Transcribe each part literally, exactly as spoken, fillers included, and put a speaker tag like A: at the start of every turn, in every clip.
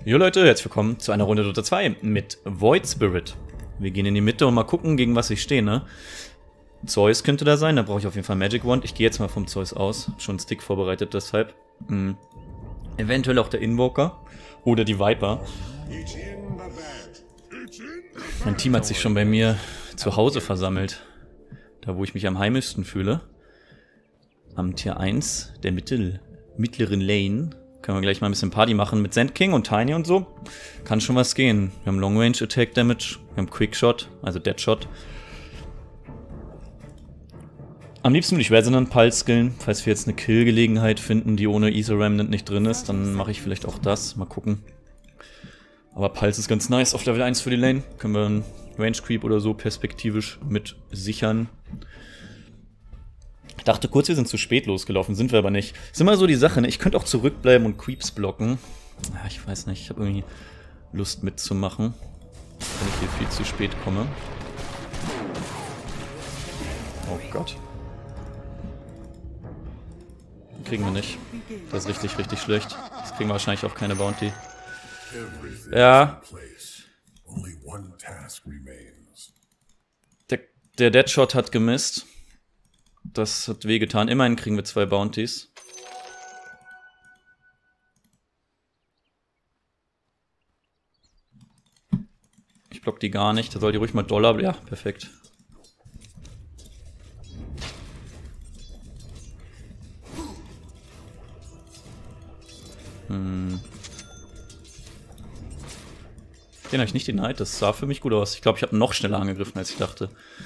A: Jo Leute, herzlich willkommen zu einer Runde Dota zwei mit Void Spirit. Wir gehen in die Mitte und mal gucken, gegen was ich stehe, ne? Zeus könnte da sein, da brauche ich auf jeden Fall Magic Wand. Ich gehe jetzt mal vom Zeus aus, schon einen Stick vorbereitet deshalb. Hm. Eventuell auch der Invoker oder die Viper. Mein Team hat sich schon bei mir zu Hause versammelt. Da, wo ich mich am heimischsten fühle. Am Tier eins der Mittel, mittleren Lane. Können wir gleich mal ein bisschen Party machen mit Sand King und Tiny und so. Kann schon was gehen. Wir haben Long Range Attack Damage, wir haben Quick Shot, also Dead Shot. Am liebsten würde ich Resonant Pulse skillen. Falls wir jetzt eine Kill-Gelegenheit finden, die ohne Ether Remnant nicht drin ist, dann mache ich vielleicht auch das. Mal gucken. Aber Pulse ist ganz nice auf Level eins für die Lane. Können wir einen Range Creep oder so perspektivisch mit sichern. Ich dachte kurz, wir sind zu spät losgelaufen, sind wir aber nicht. Ist immer so die Sache, ne? Ich könnte auch zurückbleiben und Creeps blocken. Ja, ich weiß nicht, ich habe irgendwie Lust mitzumachen, wenn ich hier viel zu spät komme. Oh Gott. Kriegen wir nicht. Das ist richtig, richtig schlecht. Das kriegen wir wahrscheinlich auch keine Bounty. Ja. Der, der Deadshot hat gemisst. Das hat wehgetan. Immerhin kriegen wir zwei Bounties. Ich block die gar nicht. Da soll die ruhig mal Dollar... Ja, perfekt. Hm. Den habe ich nicht denied. Das sah für mich gut aus. Ich glaube, ich habe noch schneller angegriffen, als ich dachte.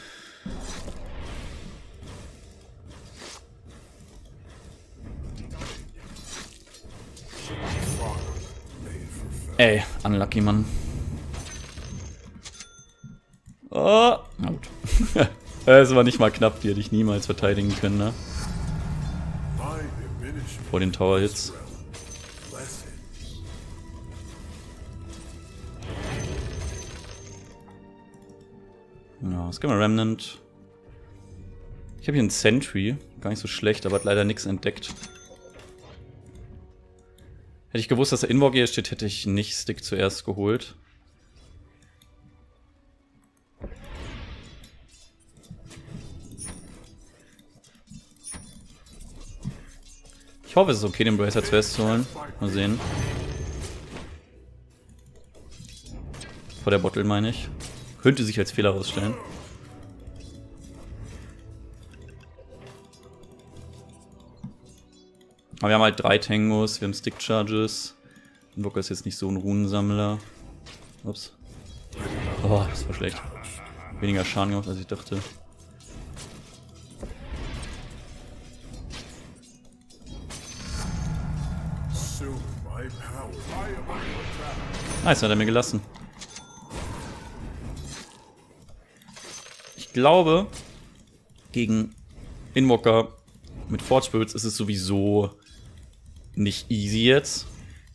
A: Ey, unlucky, Mann. Oh, na gut. Es war nicht mal knapp, die hätte ich niemals verteidigen können, ne? Vor den Tower-Hits. Ja, es gibt mal Remnant. Ich habe hier einen Sentry. Gar nicht so schlecht, aber hat leider nichts entdeckt. Hätte ich gewusst, dass der Invoker hier steht, hätte ich nicht Stick zuerst geholt. Ich hoffe, es ist okay, den Bracer zuerst zu holen. Mal sehen. Vor der Bottle, meine ich. Könnte sich als Fehler herausstellen. Aber wir haben halt drei Tangos, wir haben Stick Charges. Invoker ist jetzt nicht so ein Runensammler. Ups. Oh, das war schlecht. Weniger Schaden gemacht, als ich dachte. Nice, hat er mir gelassen. Ich glaube, gegen Invoker mit Forge Spirits ist es sowieso nicht easy jetzt.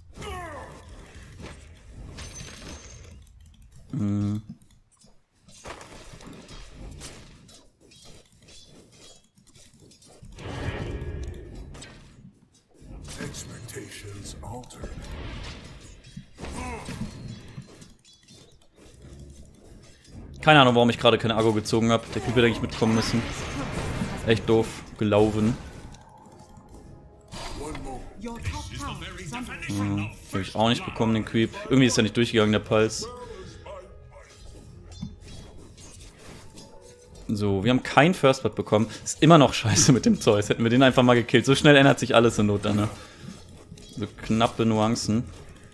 A: Hm. Keine Ahnung, warum ich gerade keine Agro gezogen habe. Der Creep hätte eigentlich mitkommen müssen. Echt doof gelaufen. Hm, habe ich auch nicht bekommen, den Creep. Irgendwie ist er nicht durchgegangen, der Pulse. So, wir haben keinen First Blood bekommen. Ist immer noch scheiße mit dem Zeus. Hätten wir den einfach mal gekillt. So schnell ändert sich alles in Not dann, ne? So knappe Nuancen.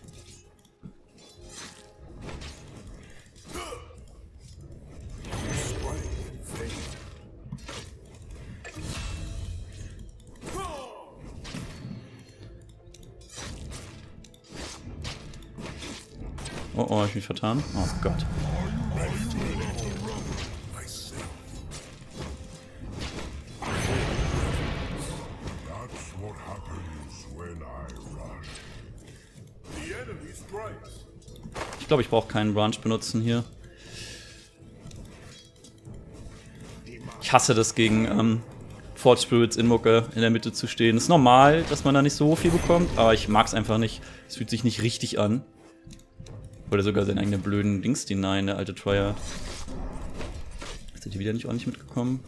A: Oh, oh, hab ich mich vertan? Oh Gott. Ich glaube, ich brauche keinen Branch benutzen hier. Ich hasse das gegen ähm, Forge Spirits Invoker in der Mitte zu stehen. Ist normal, dass man da nicht so viel bekommt, aber ich mag es einfach nicht. Es fühlt sich nicht richtig an. Oder sogar seinen eigenen blöden Dings denyen, der alte Trier. Ist der wieder nicht ordentlich mitgekommen?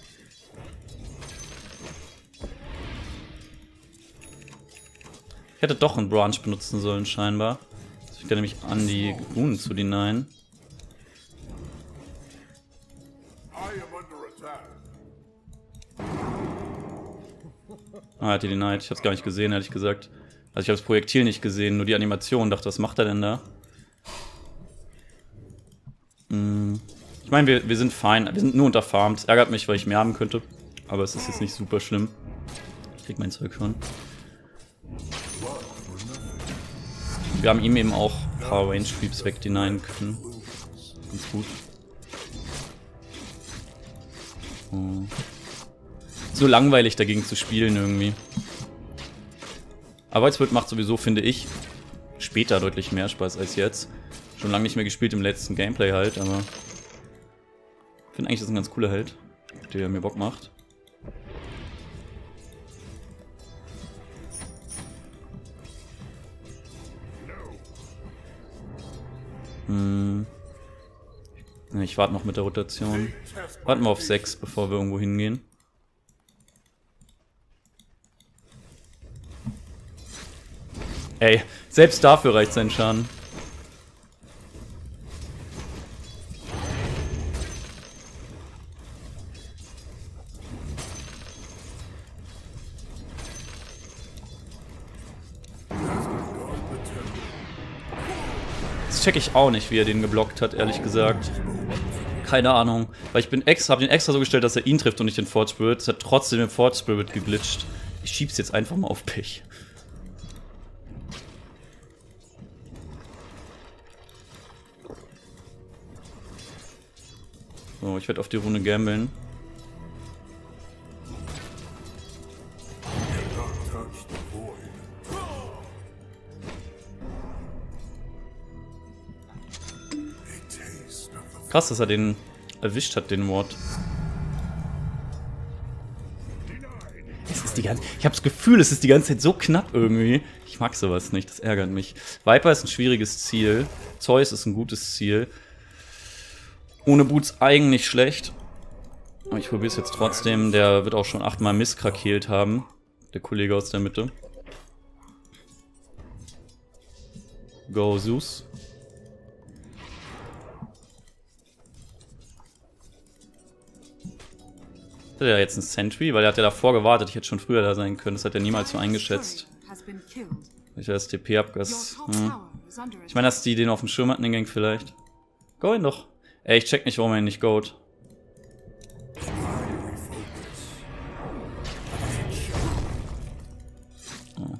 A: Ich hätte doch einen Branch benutzen sollen, scheinbar. Das fängt ja nämlich an, die Runen zu denyen. Ah, er hat die denied. Ich hab's gar nicht gesehen, ehrlich gesagt. Also ich habe das Projektil nicht gesehen, nur die Animation. Dachte, was macht er denn da? Hm. Ich meine, wir, wir sind fein. Wir sind nur unterfarmt. Ärgert mich, weil ich mehr haben könnte. Aber es ist jetzt nicht super schlimm. Ich krieg mein Zeug schon. Wir haben ihm eben auch ein paar Range Creeps wegdenyen können. Ganz gut. Oh. So langweilig dagegen zu spielen irgendwie. Aber Voidsworld macht sowieso, finde ich, später deutlich mehr Spaß als jetzt. Schon lange nicht mehr gespielt im letzten Gameplay halt, aber ich finde eigentlich, das ist ein ganz cooler Held, der mir Bock macht. Hm. Ich warte noch mit der Rotation. Warten wir auf sechs, bevor wir irgendwo hingehen. Ey, selbst dafür reicht sein Schaden. Das check ich auch nicht, wie er den geblockt hat, ehrlich gesagt. Keine Ahnung. Weil ich bin extra, hab den extra so gestellt, dass er ihn trifft und nicht den Force Spirit. Es hat trotzdem den Force Spirit geglitscht. Ich schieb's jetzt einfach mal auf Pech. So, ich werde auf die Runde gambeln. Krass, dass er den erwischt hat, den Ward. Es ist die ganze, ich habe das Gefühl, es ist die ganze Zeit so knapp irgendwie. Ich mag sowas nicht, das ärgert mich. Viper ist ein schwieriges Ziel. Zeus ist ein gutes Ziel. Ohne Boots eigentlich schlecht. Aber ich probiere es jetzt trotzdem. Der wird auch schon achtmal misskrakeelt haben. Der Kollege aus der Mitte. Go, Zeus. Hat er ja jetzt einen Sentry? Weil er hat ja davor gewartet. Ich hätte schon früher da sein können. Das hat er niemals so eingeschätzt. Ich das T P abgas. Hm. Ich meine, dass die den auf dem Schirm hatten, den Gang vielleicht. Go ihn doch. Ey, ich check nicht, warum er ihn nicht goat. Oh.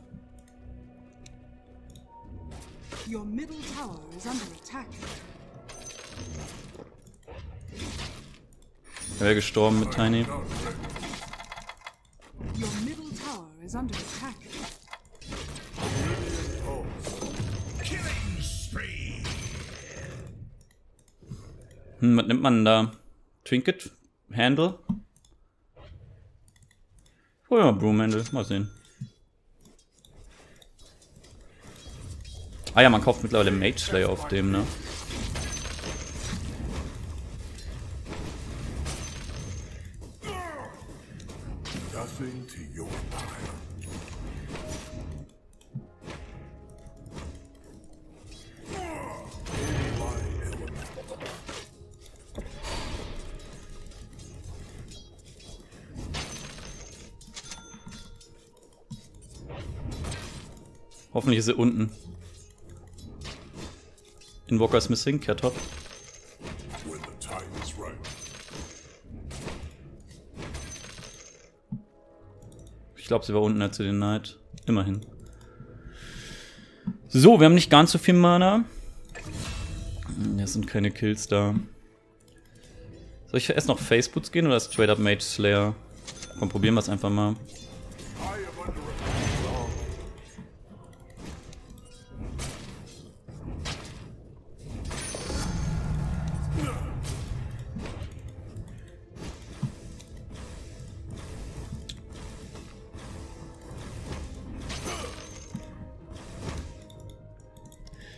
A: Er wäre gestorben mit Tiny. Hm, was nimmt man da? Trinket? Handle? Oh ja, Broom Handle. Mal sehen. Ah ja, man kauft mittlerweile Mage Slayer auf dem, ne? Hoffentlich ist er unten. Invoker ist missing, kehr top. Ich glaube, sie war unten, als sie den Knight. Immerhin. So, wir haben nicht ganz so viel Mana. Es sind keine Kills da. Soll ich erst noch Faceboots gehen oder straight up Mage Slayer? Komm, probieren wir es einfach mal.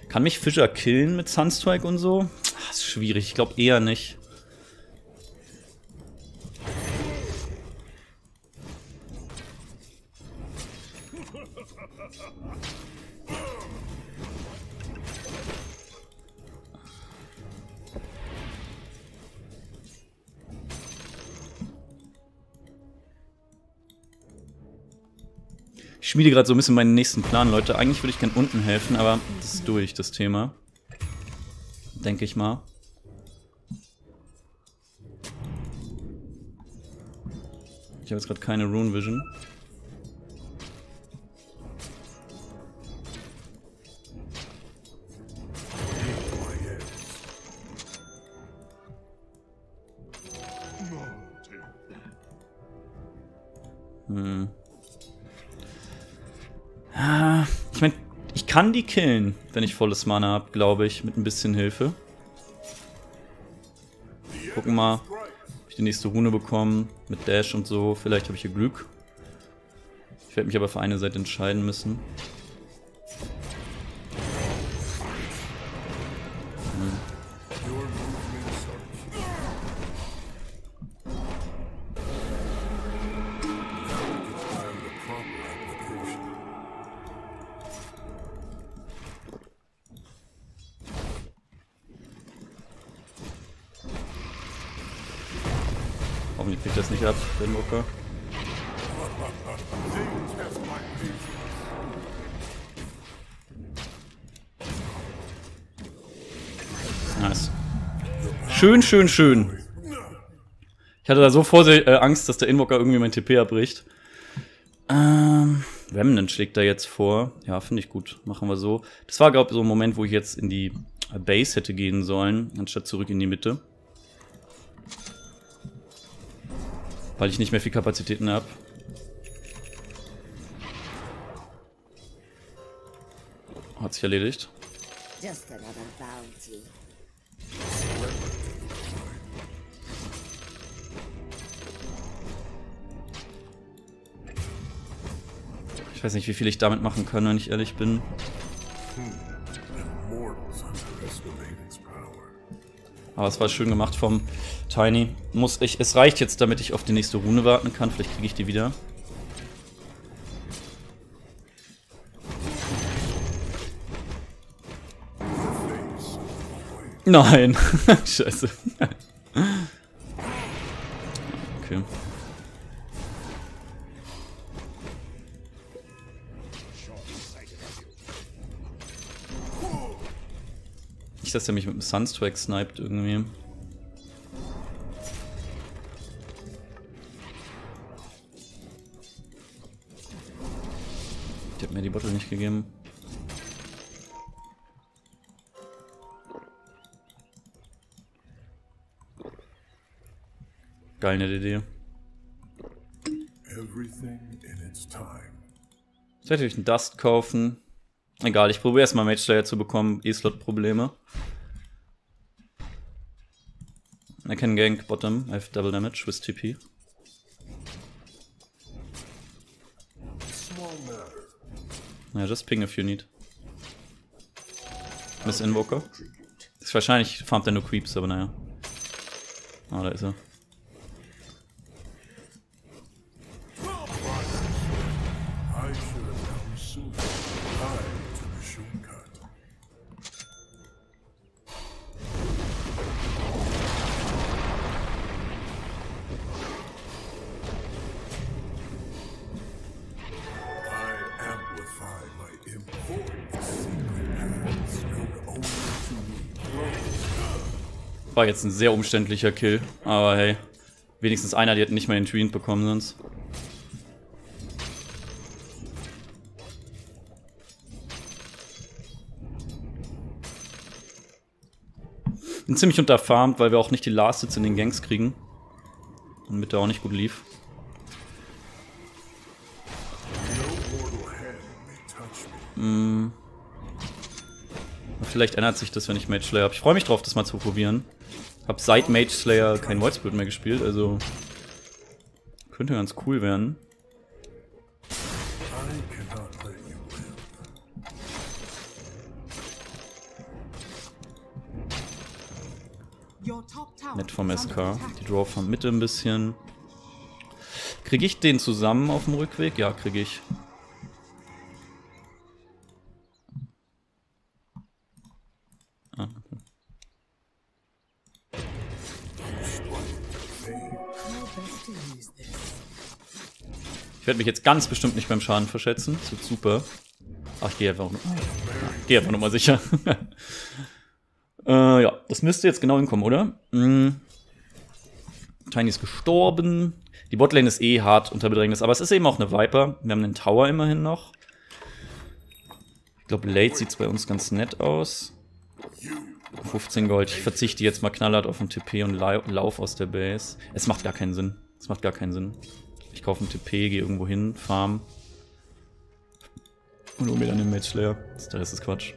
A: Kann mich Fissure killen mit Sunstrike und so? Ach, ist schwierig, ich glaube eher nicht. Ich schmiede gerade so ein bisschen meinen nächsten Plan, Leute. Eigentlich würde ich gerne unten helfen, aber das ist durch, das Thema. Denke ich mal. Ich habe jetzt gerade keine Rune Vision. Hm. Ich meine, ich kann die killen, wenn ich volles Mana habe, glaube ich, mit ein bisschen Hilfe. Gucken mal, ob ich die nächste Rune bekomme, mit Dash und so. Vielleicht habe ich hier Glück. Ich werde mich aber für eine Seite entscheiden müssen. Hm. Hoffentlich kriegt das nicht ab, der Invoker. Nice. Schön, schön, schön. Ich hatte da so vor äh, Angst, dass der Invoker irgendwie mein T P abbricht. Ähm, Remnant schlägt da jetzt vor. Ja, finde ich gut. Machen wir so. Das war, glaube ich, so ein Moment, wo ich jetzt in die Base hätte gehen sollen, anstatt zurück in die Mitte. Weil ich nicht mehr viel Kapazitäten habe. Hat sich erledigt. Ich weiß nicht, wie viel ich damit machen kann, wenn ich ehrlich bin. Aber es war schön gemacht vom Tiny. Muss ich, es reicht jetzt, damit ich auf die nächste Rune warten kann. Vielleicht kriege ich die wieder. Nein. Scheiße. Okay. Nicht, dass er mich mit dem Sunstrike sniped irgendwie. Ich hab mir die Bottle nicht gegeben. Geil, eine Idee. Jetzt hätte ich einen Dust kaufen. Egal, ich probiere erstmal Mage Slayer zu bekommen. E-Slot-Probleme. I can gank bottom. I have double damage with T P. Ja, just ping if you need. Miss Invoker. Ist wahrscheinlich farmt er nur Creeps, aber naja. Ah, da ist er. War jetzt ein sehr umständlicher Kill, aber hey, wenigstens einer, die hat nicht mal den Treant bekommen sonst. Bin ziemlich unterfarmt, weil wir auch nicht die Last Hits in den Ganks kriegen. Und Mitte auch nicht gut lief. Hm. Vielleicht ändert sich das, wenn ich Mage Slayer habe. Ich freue mich drauf, das mal zu probieren. Hab seit Mage Slayer kein Void Spirit mehr gespielt, also könnte ganz cool werden. Nett vom S K. Die Draw von Mitte ein bisschen. Kriege ich den zusammen auf dem Rückweg? Ja, kriege ich. Ah, okay. Ich werde mich jetzt ganz bestimmt nicht beim Schaden verschätzen. Das wird super. Ach, ich gehe einfach, ja, geh einfach nochmal sicher. äh, ja, das müsste jetzt genau hinkommen, oder? Mhm. Tiny ist gestorben. Die Botlane ist eh hart unter Bedrängnis, aber es ist eben auch eine Viper. Wir haben einen Tower immerhin noch. Ich glaube, Late sieht es bei uns ganz nett aus. fünfzehn Gold. Ich verzichte jetzt mal knallhart auf den T P und lau lauf aus der Base. Es macht gar keinen Sinn. Es macht gar keinen Sinn. Ich kaufe einen T P, gehe irgendwo hin, farm. Und hol mir dann den Mage Slayer. Der Rest ist Quatsch.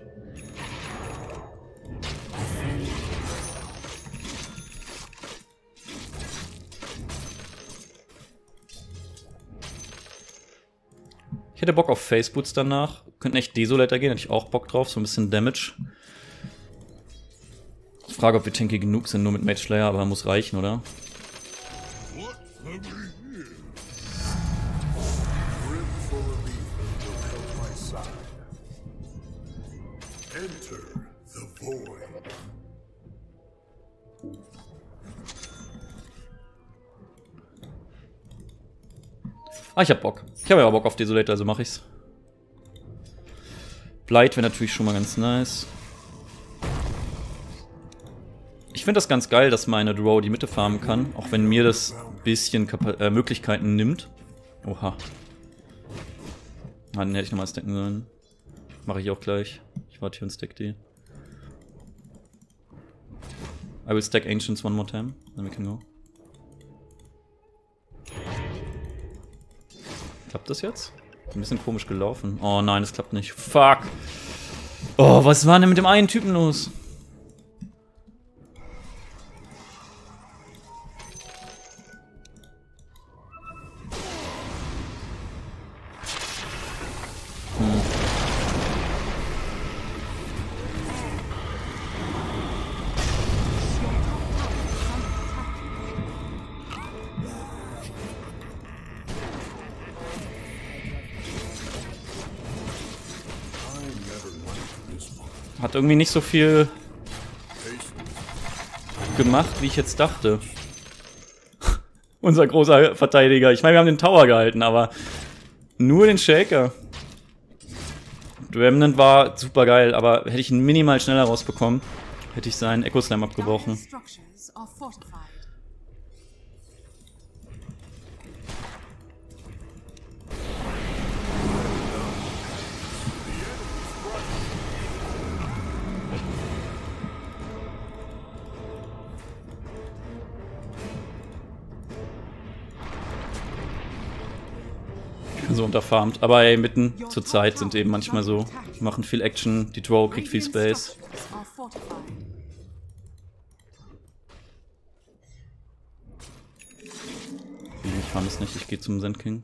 A: Ich hätte Bock auf Face-Boots danach. Könnten echt Desolator gehen, hätte ich auch Bock drauf. So ein bisschen Damage. Frage, ob wir tanky genug sind, nur mit Mage Slayer, aber muss reichen, oder? Ah, ich hab Bock. Ich habe ja Bock auf Desolator, also mach ich's. Blight wäre natürlich schon mal ganz nice. Ich finde das ganz geil, dass meine Drow die Mitte farmen kann, auch wenn mir das ein bisschen Kapa äh, Möglichkeiten nimmt. Oha. Ah, den hätte ich nochmal stacken sollen. Mache ich auch gleich. Ich warte hier und stack die. I will stack Ancients one more time, then we can go. Klappt das jetzt? Ein bisschen komisch gelaufen. Oh nein, das klappt nicht. Fuck. Oh, was war denn mit dem einen Typen los? Hm. Hat irgendwie nicht so viel gemacht, wie ich jetzt dachte. Unser großer Verteidiger. Ich meine, wir haben den Tower gehalten, aber nur den Shaker. Remnant war super geil, aber hätte ich ihn minimal schneller rausbekommen, hätte ich seinen Echo Slam abgebrochen. So unterfarmt. Aber ey, mitten zur Zeit sind eben manchmal so. Die machen viel Action, die Drow kriegt viel Space. Ich farm das nicht, ich gehe zum Sand King.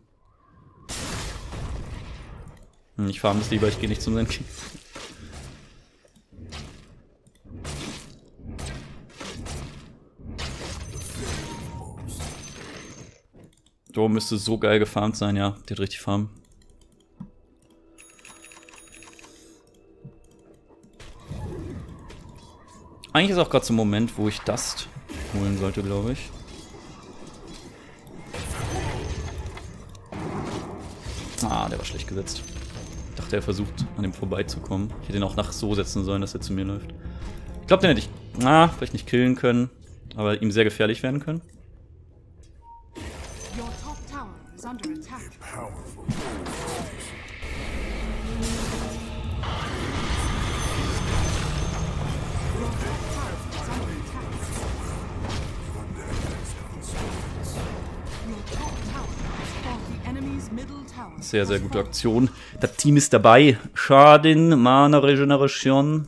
A: Ich farm das lieber, ich gehe nicht zum Sand King. Drow müsste so geil gefarmt sein, ja. Die hat richtig Farm. Eigentlich ist auch gerade so ein Moment, wo ich Dust holen sollte, glaube ich. Ah, der war schlecht gesetzt. Ich dachte, er versucht, an dem vorbeizukommen. Ich hätte ihn auch nach so setzen sollen, dass er zu mir läuft. Ich glaube, den hätte ich, ah, vielleicht nicht killen können, aber ihm sehr gefährlich werden können. Sehr, sehr gute Aktion. Das Team ist dabei. Schaden, Mana Regeneration.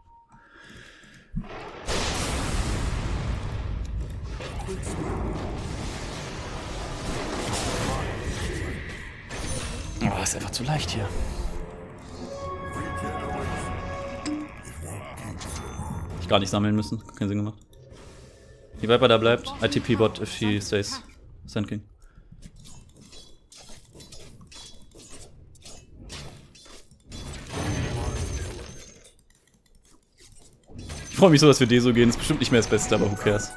A: Oh, ist einfach zu leicht hier. Ich gar nicht sammeln müssen. Keinen Sinn gemacht. Die Viper da bleibt. I T P bot if she stays. Sand King. Ich freue mich so, dass wir D so gehen. Ist bestimmt nicht mehr das Beste, aber who cares.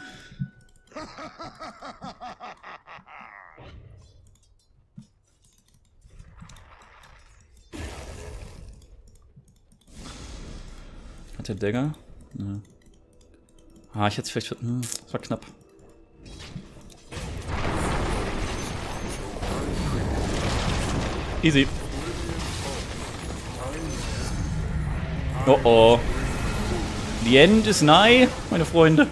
A: Hat der Dagger? Ja. Ah, ich hätte es vielleicht... Hm, das war knapp. Easy. Oh oh. The end is nigh, meine Freunde.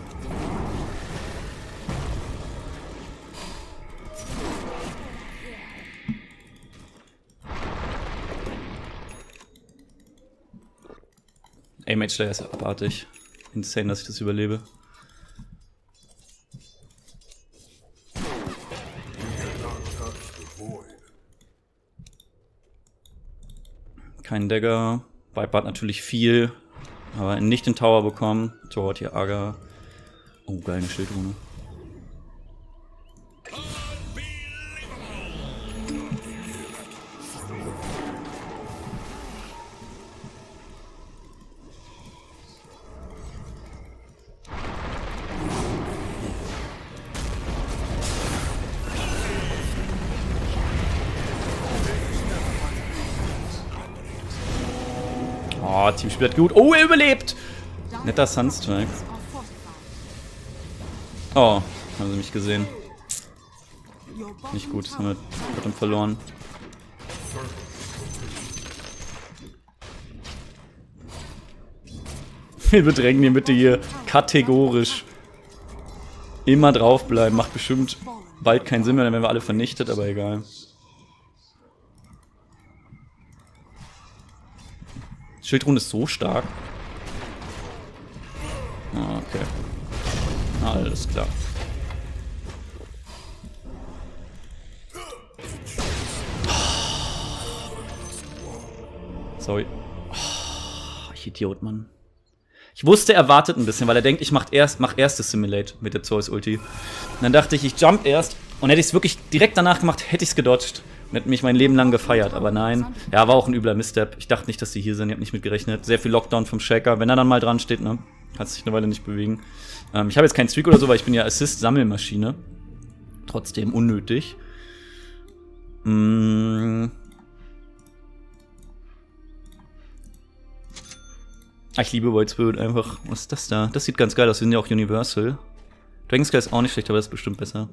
A: Ey, Mage Slayer ist abartig. Insane, dass ich das überlebe. Kein Dagger. Viper hat natürlich viel, aber nicht den Tower bekommen. Tor hat hier Aga. Oh, geil, eine Schildrune. Oh, Team spielt gut. Oh, er überlebt! Netter Sunstrike. Oh, haben sie mich gesehen. Nicht gut, das haben wir trotzdem verloren. Wir bedrängen die Mitte hier kategorisch. Immer draufbleiben. Macht bestimmt bald keinen Sinn mehr, dann werden wir alle vernichtet, aber egal. Schildrune ist so stark. Ah, okay. Alles klar. Sorry. Oh, ich Idiot, Mann. Ich wusste, er wartet ein bisschen, weil er denkt, ich mach erst, mach erst das Simulate mit der Zeus-Ulti. Und dann dachte ich, ich jump erst. Und hätte ich es wirklich direkt danach gemacht, hätte ich es gedodged. Und hätte mich mein Leben lang gefeiert. Aber nein. Ja, war auch ein übler Misstep. Ich dachte nicht, dass die hier sind. Ich habe nicht mit gerechnet. Sehr viel Lockdown vom Shaker. Wenn er dann mal dran steht, ne? Kann sich eine Weile nicht bewegen. Ähm, ich habe jetzt keinen Streak oder so, weil ich bin ja Assist-Sammelmaschine. Trotzdem unnötig. Mmh. Ah, ich liebe White Spirit einfach. Was ist das da? Das sieht ganz geil aus. Wir sind ja auch Universal. Dragon Sky ist auch nicht schlecht, aber das ist bestimmt besser.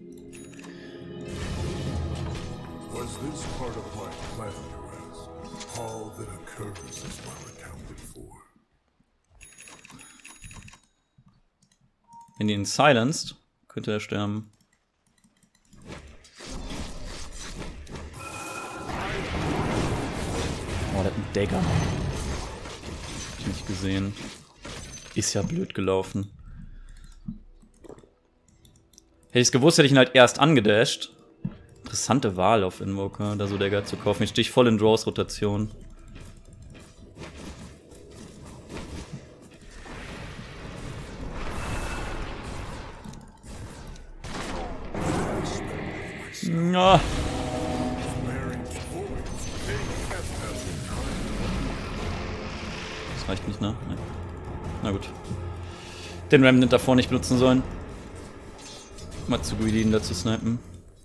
A: Wenn die ihn silenced, könnte er sterben. Oh, der hat einen Dagger. Hab ich nicht gesehen. Ist ja blöd gelaufen. Hätte ich es gewusst, hätte ich ihn halt erst angedasht. Interessante Wahl auf Invoker, da so Dagger zu kaufen. Jetzt stehe ich voll in Draws-Rotation. Ja. Das reicht nicht, ne? Nein. Na gut. Den Remnant davor nicht benutzen sollen. Mal zu greedy, ihn da zu snipen.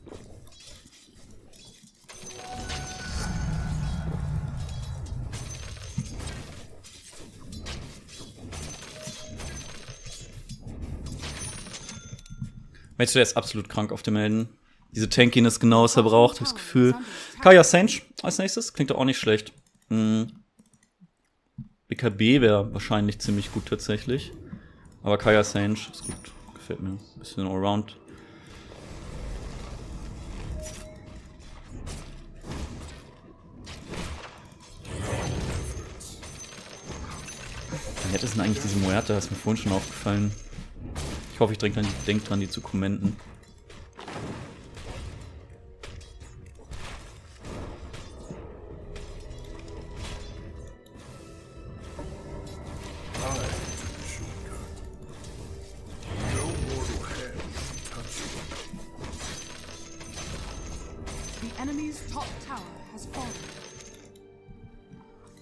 A: Mage, der ist absolut krank auf dem Helden. Diese Tankiness ist genau, was er braucht, hab ich das Gefühl. Kaya Sage als nächstes, klingt doch auch nicht schlecht. Hm. B K B wäre wahrscheinlich ziemlich gut tatsächlich. Aber Kaya Sage ist gut, gefällt mir. Bisschen Allround. Wie nett ist denn eigentlich diese Muerta? Das ist mir vorhin schon aufgefallen. Ich hoffe, ich denke dran, denk dran, die zu kommenten.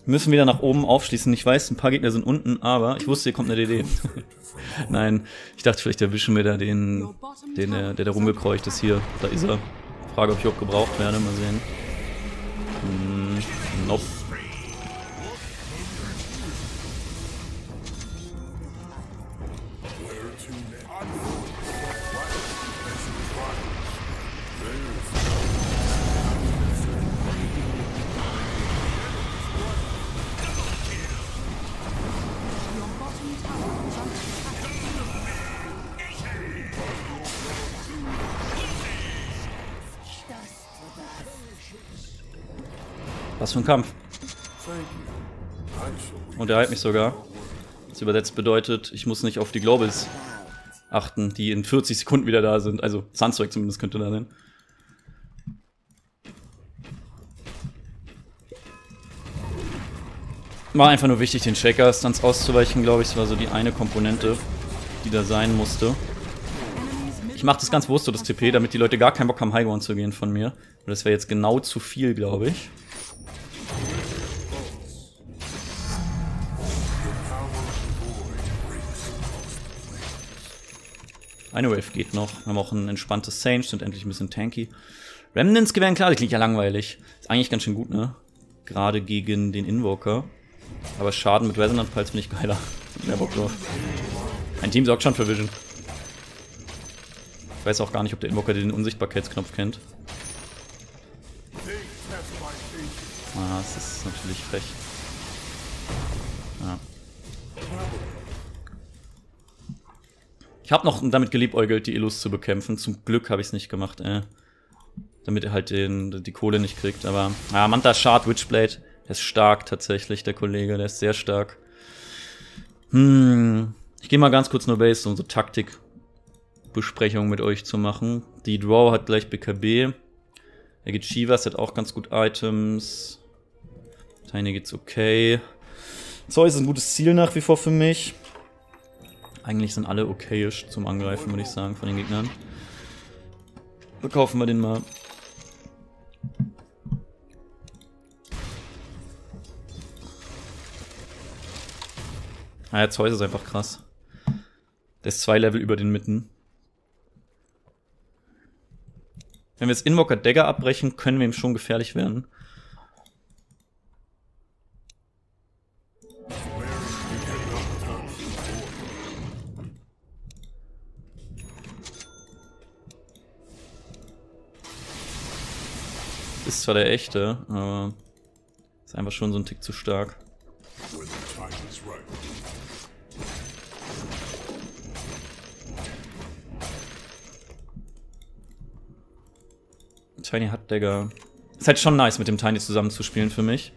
A: Wir müssen wieder nach oben aufschließen. Ich weiß, ein paar Gegner sind unten, aber ich wusste, hier kommt eine D D. Nein, ich dachte, vielleicht erwischen wir da den, den der, der da rumgekreucht ist hier. Da ist er. Frage, ob ich auch gebraucht werde. Mal sehen. Hm, nope. Was für ein Kampf. Und er heilt mich sogar. Das übersetzt bedeutet, ich muss nicht auf die Globals achten, die in vierzig Sekunden wieder da sind. Also Sunstrike zumindest könnte da sein. War einfach nur wichtig, den Shaker-Stunts auszuweichen, glaube ich. Das war so die eine Komponente, die da sein musste. Ich mache das ganz bewusst so, das T P, damit die Leute gar keinen Bock haben, Highground zu gehen von mir. Und das wäre jetzt genau zu viel, glaube ich. Eine Wave geht noch. Wir haben auch ein entspanntes Sange, sind endlich ein bisschen tanky. Remnants gewähren, klar, die klingt ja langweilig. Ist eigentlich ganz schön gut, ne? Gerade gegen den Invoker. Aber Schaden mit Resonant Pulse finde ich geiler. Mehr Bock drauf. Ein Team sorgt schon für Vision. Ich weiß auch gar nicht, ob der Invoker den Unsichtbarkeitsknopf kennt. Ah, das ist natürlich frech. Ja. Ich habe noch damit geliebäugelt, die Illus zu bekämpfen. Zum Glück habe ich es nicht gemacht, äh. Damit er halt den, die Kohle nicht kriegt. Aber, ja, Manta Shard, Witchblade. Der ist stark tatsächlich, der Kollege. Der ist sehr stark. Hm. Ich gehe mal ganz kurz nur Base, um so Taktikbesprechungen mit euch zu machen. Die Draw hat gleich B K B. Er geht Shivas, hat auch ganz gut Items. Tiny geht's okay. Zeus ist ein gutes Ziel nach wie vor für mich. Eigentlich sind alle okayisch zum Angreifen, würde ich sagen, von den Gegnern. Verkaufen wir den mal. Ah ja, Zeus ist einfach krass. Der ist zwei Level über den Mitten. Wenn wir jetzt Invoker Dagger abbrechen, können wir ihm schon gefährlich werden. Ist zwar der echte, aber ist einfach schon so ein Tick zu stark. Tiny hat Dagger. Ist halt schon nice, mit dem Tiny zusammenzuspielen für mich.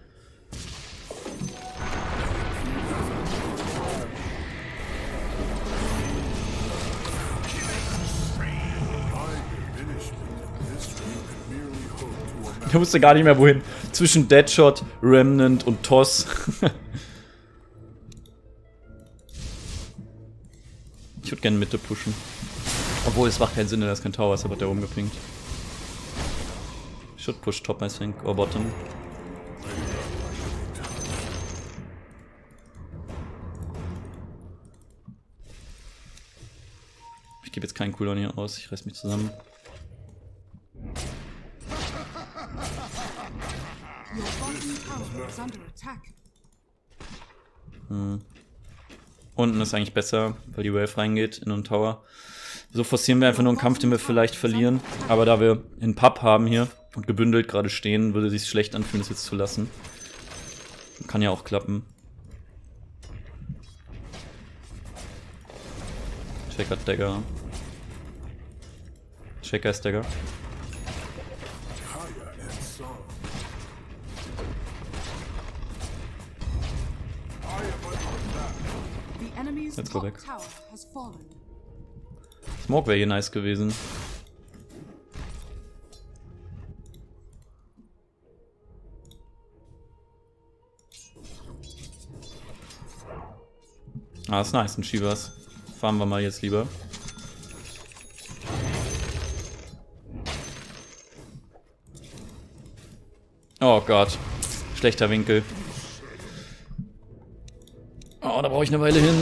A: Ich wusste gar nicht mehr wohin. Zwischen Deadshot, Remnant und Toss. Ich würde gerne Mitte pushen. Obwohl, es macht keinen Sinn, da ist kein Tower, deshalb hat der rumgepinkt. Ich should push top, I think, or bottom. Ich gebe jetzt keinen Cooldown hier aus, ich reiß mich zusammen. Hm. Unten ist eigentlich besser, weil die Wave reingeht in den Tower. So forcieren wir einfach nur einen Kampf, den wir vielleicht verlieren. Aber da wir einen Pub haben hier und gebündelt gerade stehen, würde es sich schlecht anfühlen, das jetzt zu lassen. Kann ja auch klappen. Shaker Dagger. Shaker ist Dagger. Let's go weg. Smoke wäre hier nice gewesen. Ah, ist nice, ein Shivas. Fahren wir mal jetzt lieber. Oh Gott. Schlechter Winkel. Oh, da brauche ich eine Weile hin.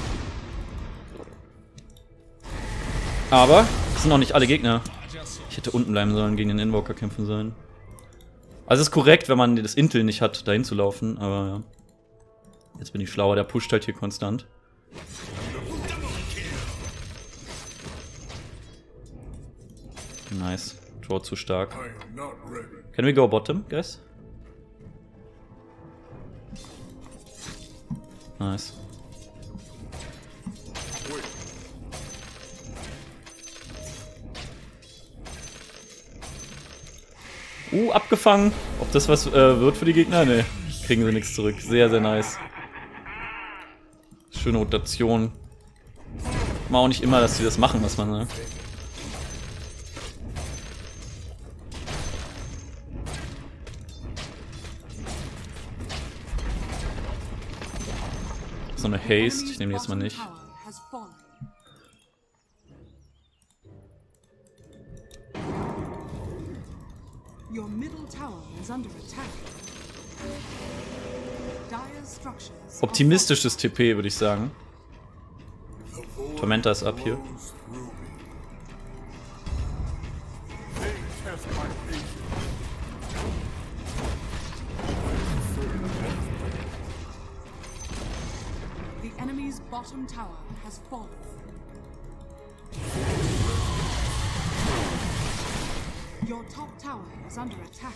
A: Aber es sind noch nicht alle Gegner. Ich hätte unten bleiben sollen, gegen den Invoker kämpfen sollen. Also es ist korrekt, wenn man das Intel nicht hat, dahin zu laufen, aber ja. Jetzt bin ich schlauer, der pusht halt hier konstant. Nice. Draw zu stark. Can we go bottom, guys? Nice. Uh, abgefangen. Ob das was äh, wird für die Gegner? Ne, kriegen sie nichts zurück. Sehr, sehr nice. Schöne Rotation. Mal auch nicht immer, dass sie das machen, was man sagt. So eine Haste, ich nehme die jetzt mal nicht. Optimistisches T P, würde ich sagen. Tormenta ist ab hier.
B: Bottom tower has fallen. Your top tower is under attack.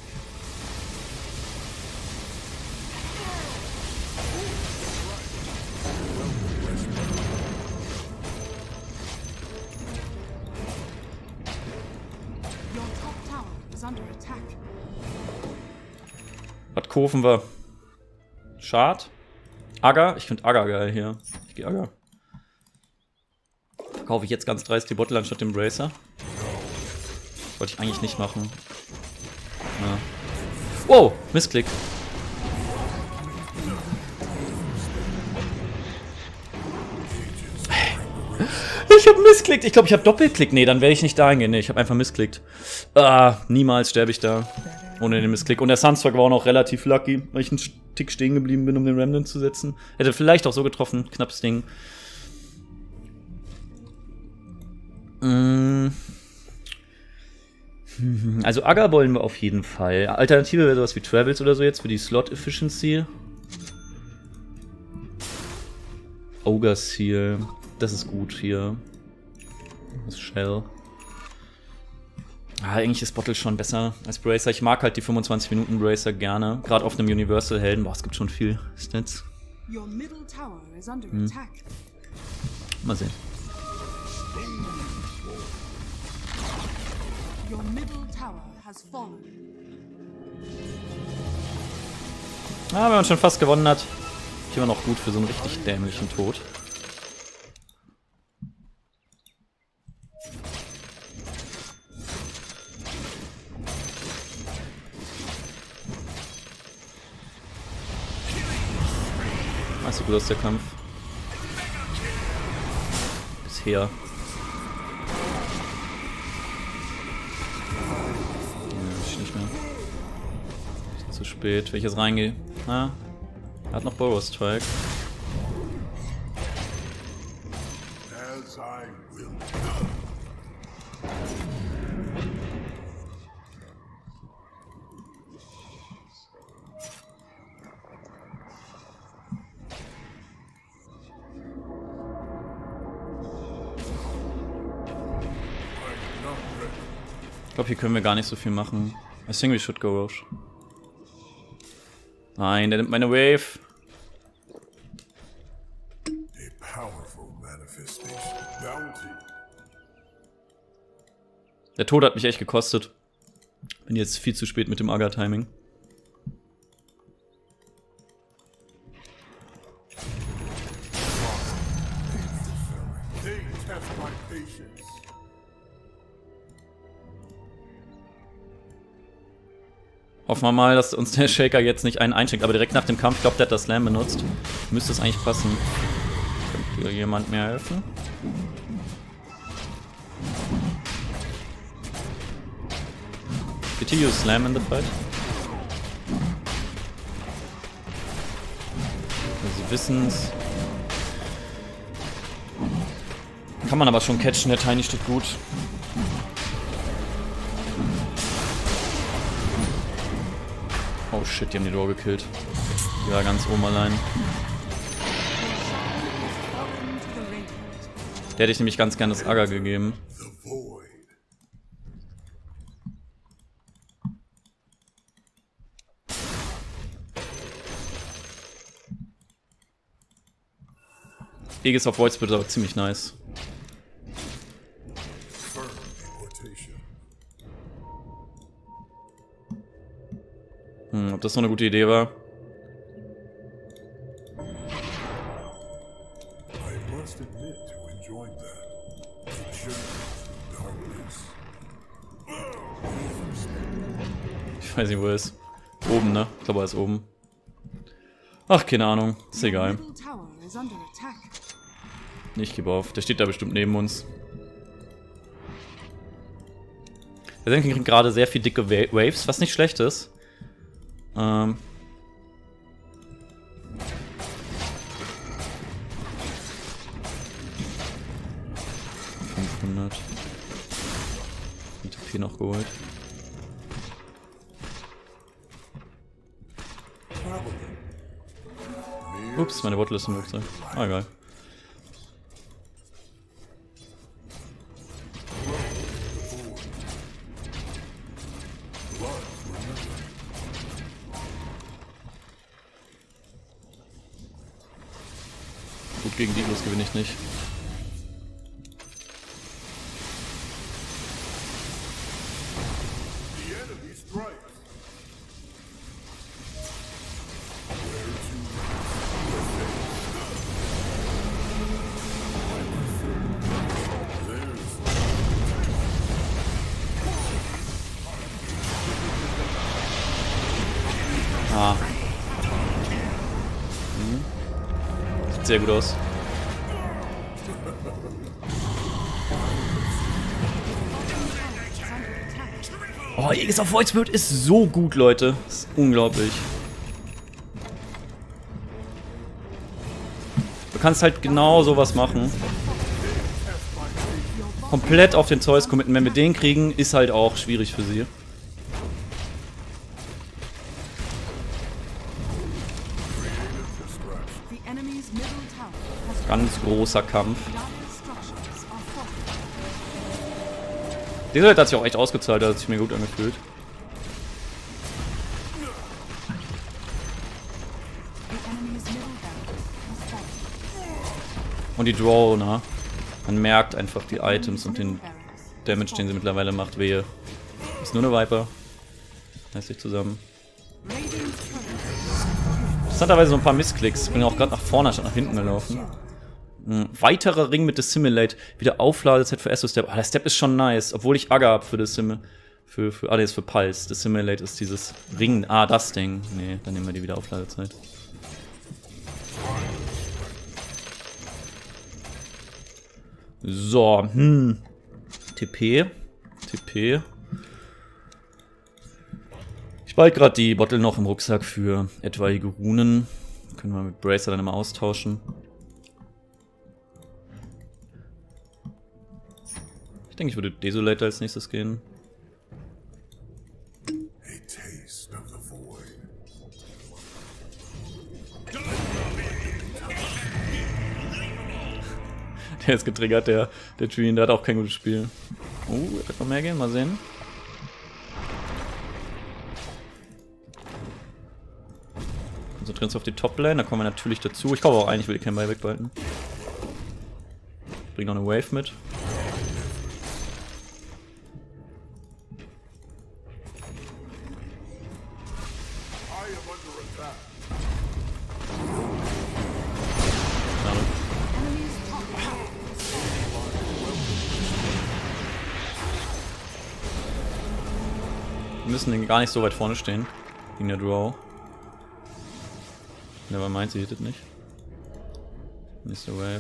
B: Your top tower is under attack.
A: Was kaufen wir? Schad? Agger? Ich finde Agger geil hier. Ich gehe Agger. Verkaufe ich jetzt ganz dreist die Bottle anstatt dem Bracer. Wollte ich eigentlich nicht machen. Ja. Wow, Missklick. Ich hab missklickt. Ich glaube, ich habe Doppelklick. Nee, dann werde ich nicht da hingehen. Nee, ich habe einfach missklickt. Ah, niemals sterbe ich da. Ohne den Missklick. Und der Sunstruck war auch noch relativ lucky, weil ich einen Tick stehen geblieben bin, um den Remnant zu setzen. Hätte vielleicht auch so getroffen. Knappes Ding. Also Agger wollen wir auf jeden Fall. Alternative wäre sowas wie Travels oder so jetzt für die Slot Efficiency. Ogre Seal. Das ist gut hier. Das ist Shell. Ah, eigentlich ist Bottle schon besser als Bracer. Ich mag halt die fünfundzwanzig Minuten Bracer gerne. Gerade auf einem Universal-Helden. Boah, es gibt schon viel Stats. Hm. Mal sehen. Ah, wenn man schon fast gewonnen hat. Ich immer noch gut für so einen richtig dämlichen Tod. Weiß so gut aus der Kampf. Bisher. Ja, ich nicht mehr. Ist zu spät, wenn ich jetzt reingehe. Ah, er hat noch Burrow Strike. Ich glaube, hier können wir gar nicht so viel machen. I think we should go Roche. Nein, der nimmt meine Wave. Der Tod hat mich echt gekostet. Bin jetzt viel zu spät mit dem Agger-Timing. Hoffen wir mal, dass uns der Shaker jetzt nicht einen einschenkt, aber direkt nach dem Kampf, ich glaube, der hat das Slam benutzt. Müsste es eigentlich passen. Könnte hier jemand mehr helfen? Did he use Slam in the fight? Sie wissen's. Kann man aber schon catchen, der Tiny steht gut. Oh shit, die haben die Door gekillt. Die war ganz oben allein. Der hätte ich nämlich ganz gerne das Agger gegeben. Aegis of Voids wird aber ziemlich nice. Hm, ob das so eine gute Idee war? Ich weiß nicht, wo er ist. Oben, ne? Ich glaube, er ist oben. Ach, keine Ahnung. Ist egal. Ich gebe auf. Der steht da bestimmt neben uns. Der Senken kriegt gerade sehr viel dicke Waves, was nicht schlecht ist. Ähm. fünfhundert. Die T P noch geholt. Ups, meine Bottle ist im Werkzeug. Ah, egal. Gut, gegen die los gewinne ich nicht. Ah. Hm. Sieht sehr gut aus. Oh, Aegis of Voids wird ist so gut, Leute. Das ist unglaublich. Du kannst halt genau sowas machen. Komplett auf den Zeus committen. Wenn wir den kriegen, ist halt auch schwierig für sie. Ganz großer Kampf. Dieser hat sich auch echt ausgezahlt, da hat sich mir gut angefühlt. Und die Draw, ne? Man merkt einfach die Items und den Damage, den sie mittlerweile macht, wehe. Ist nur eine Viper. Heißt sich zusammen. Interessanterweise so ein paar Missklicks. Ich bin auch gerade nach vorne statt nach hinten gelaufen. Ein weiterer Ring mit Dissimilate. Wieder Aufladezeit für Esso-Step. Ah, der Step ist schon nice. Obwohl ich Agger habe für Dissimilate. Für, für, ah, der ist für Pulse. Dissimilate ist dieses Ring. Ah, das Ding. Nee, dann nehmen wir die wieder Aufladezeit. So, hm. T P. T P. Ich behalte gerade die Bottle noch im Rucksack für etwaige Runen. Können wir mit Bracer dann immer austauschen. Ich denke, ich würde Desolator als nächstes gehen. Der ist getriggert, der, der Treen, der hat auch kein gutes Spiel. Oh, er wird noch mehr gehen, mal sehen. Konzentrieren uns auf die Top-Lane, da kommen wir natürlich dazu. Ich glaube auch eigentlich, will ich keinen Buyback behalten. Bring noch eine Wave mit. Wir müssen gar nicht so weit vorne stehen. Gegen der Draw. Never mind, sie hittet nicht. Mister Wave.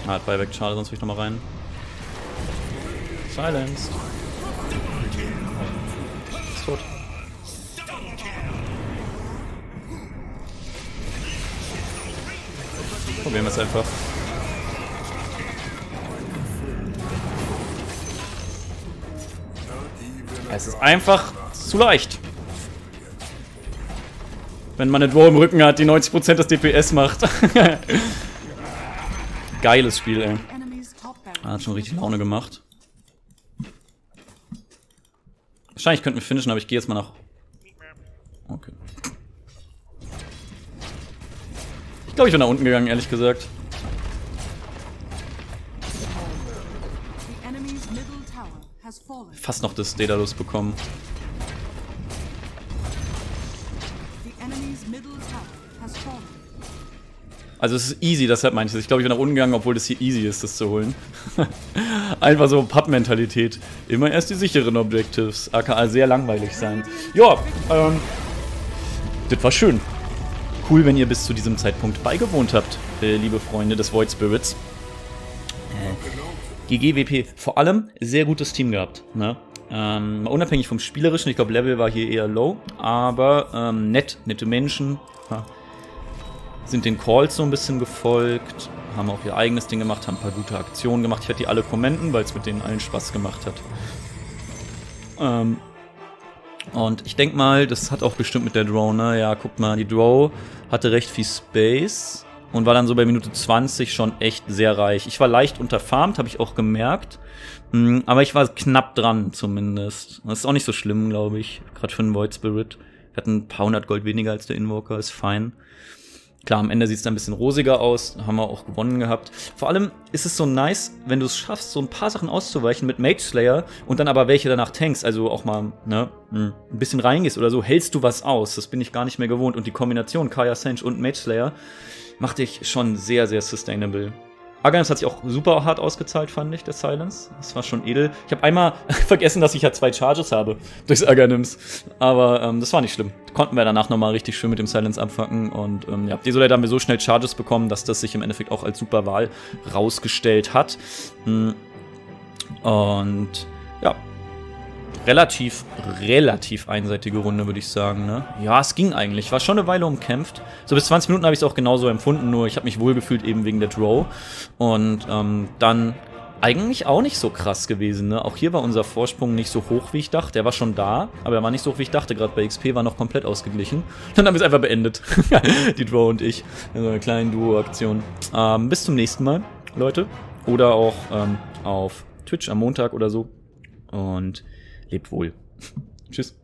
A: Ah, hat Buyback, schade, sonst will ich nochmal rein. Silenced. Ist tot. Probieren wir es einfach. Es ist einfach zu leicht. Wenn man eine Drow im Rücken hat, die neunzig Prozent des D P S macht. Geiles Spiel, ey. Hat schon richtig Laune gemacht. Wahrscheinlich könnten wir finishen, aber ich gehe jetzt mal nach... Okay. Ich glaube, ich bin nach unten gegangen, ehrlich gesagt. Fast noch das Daedalus bekommen. Also es ist easy, deshalb meine ich das. Ich glaube, ich bin nach unten gegangen, obwohl das hier easy ist, das zu holen. Einfach so Papp-Mentalität. Immer erst die sicheren Objectives. aka sehr langweilig sein. Ja, ähm... das war schön. Cool, wenn ihr bis zu diesem Zeitpunkt beigewohnt habt, äh, liebe Freunde des Void Spirits. Äh, G G W P, vor allem sehr gutes Team gehabt, ne? Ähm, unabhängig vom Spielerischen, ich glaube Level war hier eher low, aber ähm, nett, nette Menschen, ha, sind den Calls so ein bisschen gefolgt, haben auch ihr eigenes Ding gemacht, haben ein paar gute Aktionen gemacht. Ich werde die alle kommenten, weil es mit denen allen Spaß gemacht hat. Ähm, und ich denke mal, das hat auch bestimmt mit der Drow, ne? Ja, guckt mal, die Drow hatte recht viel Space und war dann so bei Minute zwanzig schon echt sehr reich. Ich war leicht unterfarmt, habe ich auch gemerkt. Aber ich war knapp dran zumindest. Das ist auch nicht so schlimm, glaube ich. Gerade für einen Void Spirit. Wir hatten ein paar hundert Gold weniger als der Invoker, ist fein. Klar, am Ende sieht es dann ein bisschen rosiger aus. Haben wir auch gewonnen gehabt. Vor allem ist es so nice, wenn du es schaffst, so ein paar Sachen auszuweichen mit Mage Slayer und dann aber welche danach tankst. Also auch mal ne, ein bisschen reingehst oder so. Hältst du was aus? Das bin ich gar nicht mehr gewohnt. Und die Kombination Kaya Senge und Mage Slayer macht dich schon sehr, sehr sustainable. Aghanim's hat sich auch super hart ausgezahlt, fand ich, der Silence. Das war schon edel. Ich habe einmal vergessen, dass ich ja zwei Charges habe durchs Aghanims. Aber ähm, das war nicht schlimm. Konnten wir danach nochmal richtig schön mit dem Silence abfacken. Und ähm, ja, Desolate haben wir so schnell Charges bekommen, dass das sich im Endeffekt auch als super Wahl rausgestellt hat. Und ja, relativ, relativ einseitige Runde, würde ich sagen, ne? Ja, es ging eigentlich. War schon eine Weile umkämpft. So bis zwanzig Minuten habe ich es auch genauso empfunden, nur ich habe mich wohlgefühlt eben wegen der Drow. Und ähm, dann eigentlich auch nicht so krass gewesen, ne? Auch hier war unser Vorsprung nicht so hoch, wie ich dachte. Er war schon da, aber er war nicht so hoch, wie ich dachte. Gerade bei X P war noch komplett ausgeglichen. Dann haben wir es einfach beendet. Die Drow und ich. So eine kleine Duo-Aktion. Ähm, bis zum nächsten Mal, Leute. Oder auch ähm, auf Twitch am Montag oder so. Und lebt wohl. Tschüss.